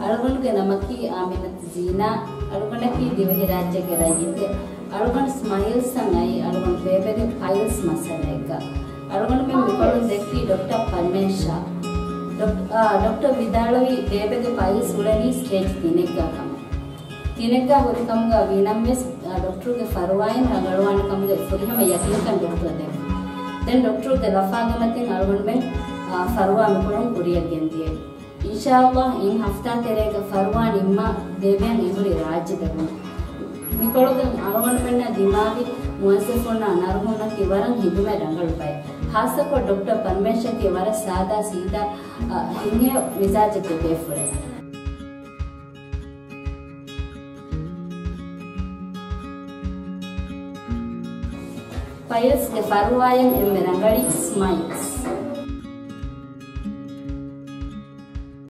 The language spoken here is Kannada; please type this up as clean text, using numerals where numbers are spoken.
ಅಳುಗಣ್ಗೆ ನಮಕಿ ಆಮಿನತ್ ಜೀನಾ ಅಳುಗಣಕಿ ದಿವಹಿ ರಾಜ್ಯಗೆ ರೈಯಿತೆ ಅಳುಗಣ್ ಸ್ಮೈಲ್ಸ್ ಸಂಗೈ ಅಳುಗಣ್ ಬೇಬೆಗೆ ಫೈಲ್ಸ್ ಮಸಲೇಕ ಅಳುಗಣ್ ಮೆ ಮಿಕೊಳು ದೆಕ್ಕಿ ಡಾಕ್ಟರ್ ಪರಮೇಶ ಡಾಕ್ಟರ್ ವಿದಾಳವಿ ಬೇಬೆಗೆ ಫೈಲ್ಸ್ ಉಳನಿ ಸ್ಟೇಜ್ ತಿನೆಗ್ಗ ಹುರಿ ಕಮ್ಗ ವೀನಮ್ಮೆಸ್ ಡಾಕ್ಟರ್ಗೆ ಫರ್ವಾಯಿನ್ ಅಗಳವಾಣ ಕಮ್ಗೆ ಫುರಿಹಮ ಯಕಿನಕನ್ ಡಾಕ್ಟರ್ ದೆ ದೆನ್ ಡಾಕ್ಟರ್ಗೆ ರಫಾಗಮತಿನ್ ಅಳುಗಣ್ ಮೆ ಫರ್ವಾ ಮಿಕೊಳಂ ಕುರಿಯಗೆಂದಿಯೆ इंशाअल्लाह इन हफ्ता तेरेगा फरवा निम्मा देवेन इहुरी राज्यदगु मिकोळग अळवणपण्ण दिमागी मुअस्सिफुन नरमुन की वरं हिदुमे रंगल पाए खासको डॉक्टर परमेश्वर की वर सादा सीधा हिंगे मिजाज के बेफुरे पायस के फरवायन एम रंगड़ी स्माइल्स